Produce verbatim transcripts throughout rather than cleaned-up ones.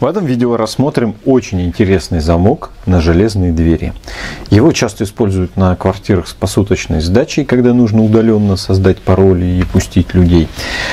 В этом видео рассмотрим очень интересный замок на железные двери. Его часто используют на квартирах с посуточной сдачей, когда нужно удаленно создать пароли и пустить людей.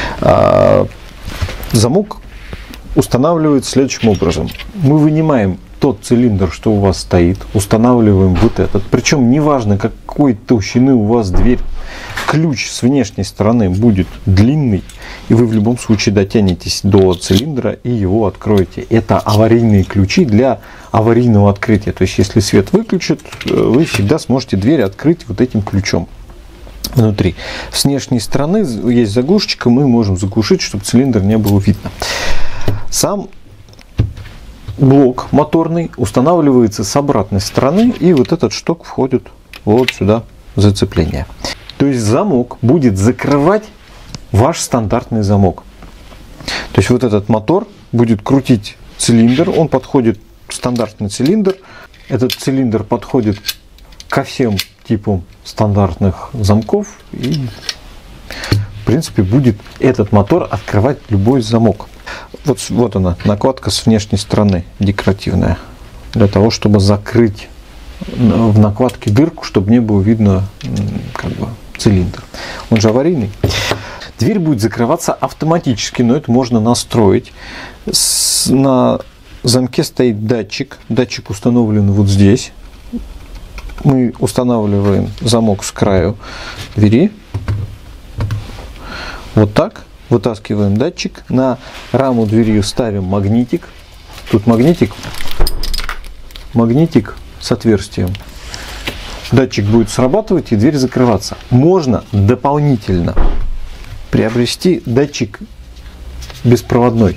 Замок устанавливается следующим образом. Мы вынимаем тот цилиндр, что у вас стоит, устанавливаем вот этот. Причем неважно, какой толщины у вас дверь, ключ с внешней стороны будет длинный, и вы в любом случае дотянетесь до цилиндра и его откроете. Это аварийные ключи для аварийного открытия. То есть, если свет выключат, вы всегда сможете дверь открыть вот этим ключом внутри. С внешней стороны есть заглушечка, мы можем заглушить, чтобы цилиндр не было видно. Сам блок моторный устанавливается с обратной стороны, и вот этот шток входит вот сюда в зацепление. То есть замок будет закрывать ваш стандартный замок. То есть вот этот мотор будет крутить цилиндр, он подходит, стандартный цилиндр. Этот цилиндр подходит ко всем типам стандартных замков, и в принципе будет этот мотор открывать любой замок. Вот, вот она, накладка с внешней стороны, декоративная, для того, чтобы закрыть в накладке дырку, чтобы не было видно как бы цилиндр. Он же аварийный. Дверь будет закрываться автоматически, но это можно настроить. С, на замке стоит датчик. Датчик установлен вот здесь. Мы устанавливаем замок с краю двери. Вот так. Вытаскиваем датчик. На раму двери ставим магнитик. Тут магнитик. Магнитик с отверстием. Датчик будет срабатывать и дверь закрываться. Можно дополнительно приобрести датчик беспроводной.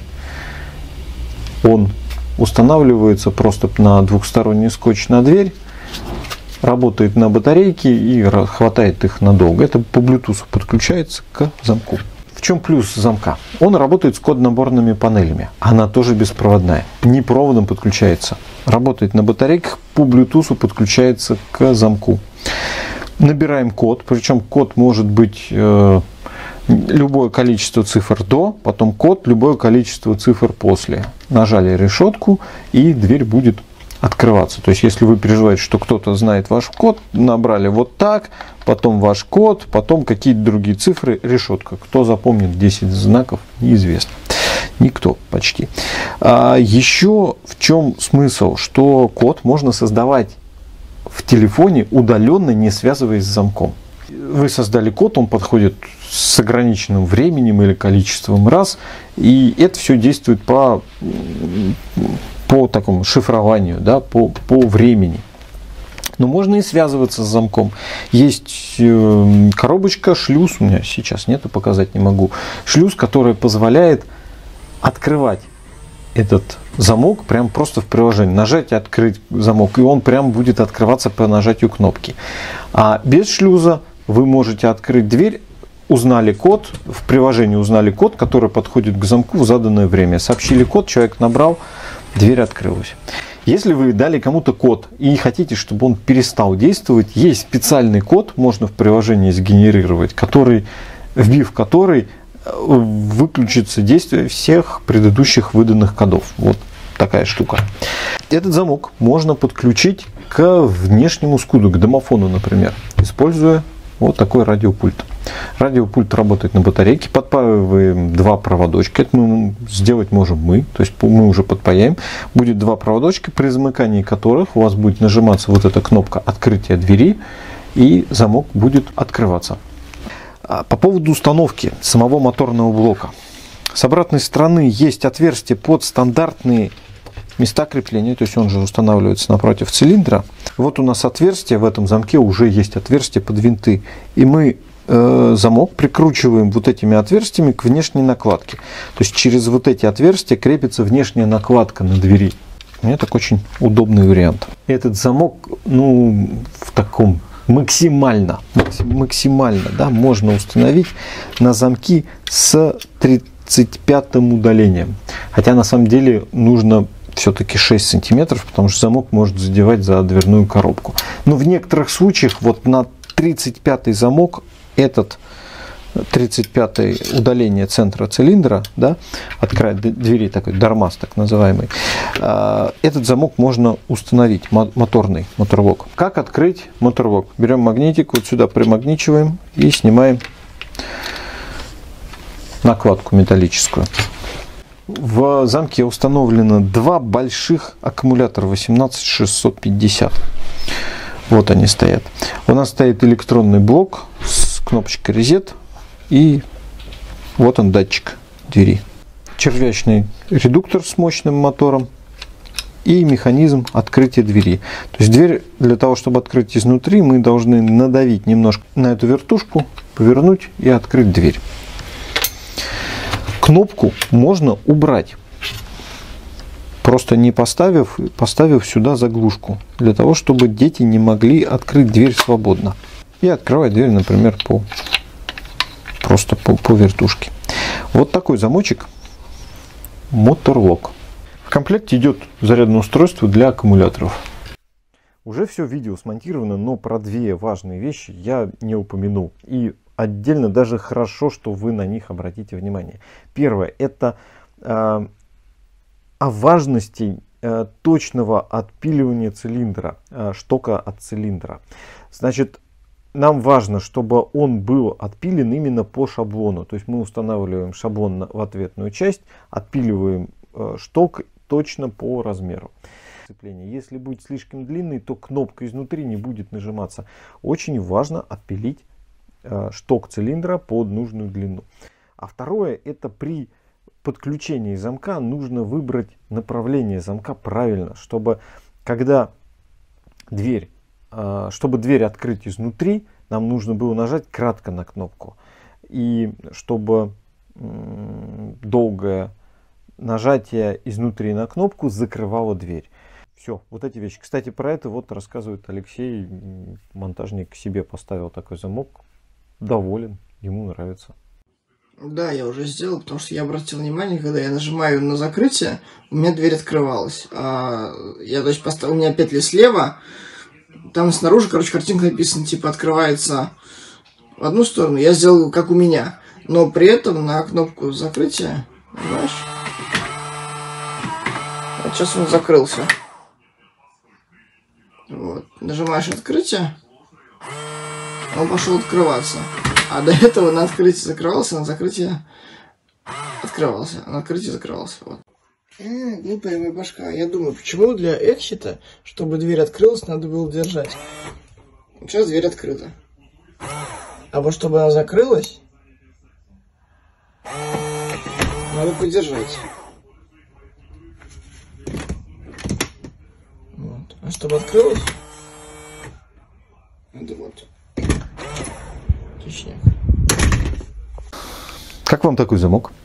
Он устанавливается просто на двухсторонний скотч на дверь, работает на батарейке и хватает их надолго. Это по Bluetooth подключается к замку. В чем плюс замка? Он работает с код-наборными панелями. Она тоже беспроводная. Не проводом подключается. Работает на батарейках, по Bluetooth подключается к замку. Набираем код. Причем код может быть э, любое количество цифр до, потом код, любое количество цифр после. Нажали решетку, и дверь будет открываться. То есть, если вы переживаете, что кто-то знает ваш код, набрали вот так, потом ваш код, потом какие-то другие цифры, решетка. Кто запомнит десять знаков, неизвестно. Никто почти. А еще в чем смысл, что код можно создавать в телефоне удаленно, не связываясь с замком. Вы создали код, он подходит с ограниченным временем или количеством раз, и это все действует по по такому шифрованию, да, по, по времени. Но можно и связываться с замком. Есть коробочка, шлюз, у меня сейчас нету, показать не могу. Шлюз, который позволяет открывать этот замок прям просто в приложении. Нажать и открыть замок, и он прям будет открываться по нажатию кнопки. А без шлюза вы можете открыть дверь, узнали код, в приложении узнали код, который подходит к замку в заданное время. Сообщили код, человек набрал, дверь открылась. Если вы дали кому-то код и хотите, чтобы он перестал действовать, есть специальный код, можно в приложении сгенерировать, который, вбив который, выключится действие всех предыдущих выданных кодов. Вот такая штука. Этот замок можно подключить к внешнему скуду, к домофону, например, используя вот такой радиопульт. Радиопульт работает на батарейке, подпаиваем два проводочка. Это мы сделать можем мы, то есть мы уже подпаяем. Будет два проводочка, при замыкании которых у вас будет нажиматься вот эта кнопка открытия двери, и замок будет открываться. По поводу установки самого моторного блока. С обратной стороны есть отверстие под стандартные места крепления, то есть он же устанавливается напротив цилиндра. Вот у нас отверстие, в этом замке уже есть отверстие под винты, и мы э, замок прикручиваем вот этими отверстиями к внешней накладке. То есть через вот эти отверстия крепится внешняя накладка на двери. Мне так очень удобный вариант. Этот замок, ну, в таком максимально, максимально, да, можно установить на замки с тридцать пятым удалением. Хотя на самом деле нужно все-таки шесть сантиметров, потому что замок может задевать за дверную коробку. Но в некоторых случаях вот на тридцать пятый замок этот тридцать пятое удаление центра цилиндра, да, от края двери, такой дармас так называемый, этот замок можно установить, моторный моторлок. Как открыть моторлок? Берем магнитик, вот сюда примагничиваем и снимаем накладку металлическую. В замке установлено два больших аккумулятора восемнадцать шестьсот пятьдесят. Вот они стоят. У нас стоит электронный блок с кнопочкой reset. И вот он, датчик двери. Червячный редуктор с мощным мотором и механизм открытия двери. То есть дверь, для того чтобы открыть изнутри, мы должны надавить немножко на эту вертушку, повернуть и открыть дверь. Кнопку можно убрать, просто не поставив, поставив сюда заглушку, для того чтобы дети не могли открыть дверь свободно. И открывать дверь, например, по просто по, по вертушке. Вот такой замочек моторлок. В комплекте идет зарядное устройство для аккумуляторов. Уже все видео смонтировано, но про две важные вещи я не упомянул. И отдельно даже хорошо, что вы на них обратите внимание. Первое, это э, о важности э, точного отпиливания цилиндра, э, штока от цилиндра. Значит, нам важно, чтобы он был отпилен именно по шаблону. То есть мы устанавливаем шаблон в ответную часть, отпиливаем э, шток точно по размеру. Если будет слишком длинный, то кнопка изнутри не будет нажиматься. Очень важно отпилить э, шток цилиндра под нужную длину. А второе, это при подключении замка нужно выбрать направление замка правильно, чтобы когда дверь Чтобы дверь открыть изнутри, нам нужно было нажать кратко на кнопку. И чтобы долгое нажатие изнутри на кнопку закрывало дверь. Все, вот эти вещи. Кстати, про это вот рассказывает Алексей. Монтажник себе поставил такой замок. Доволен, ему нравится. Да, я уже сделал, потому что я обратил внимание, когда я нажимаю на закрытие, у меня дверь открывалась. А я, то есть, поставил, у меня петли слева. Там снаружи, короче, картинка написана, типа, открывается в одну сторону. Я сделал, как у меня. Но при этом на кнопку закрытия, знаешь, вот сейчас он закрылся. Вот. Нажимаешь открытие, он пошел открываться. А до этого на открытие закрывался, на закрытие открывался. А на открытие закрывался. Вот. А, глупая моя башка. Я думаю, почему для эксита, чтобы дверь открылась, надо было держать. Сейчас дверь открыта. А вот чтобы она закрылась, надо подержать. Вот. А чтобы открылась, надо вот. Точнее. Как вам такой замок?